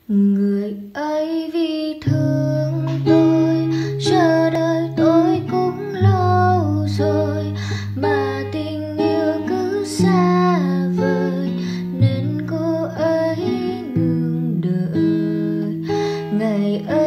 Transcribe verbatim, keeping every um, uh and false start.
Người ấy vì thương tôi, chờ đợi tôi cũng lâu rồi, mà tình yêu cứ xa vời nên cô ấy ngừng đợi. Ngày ấy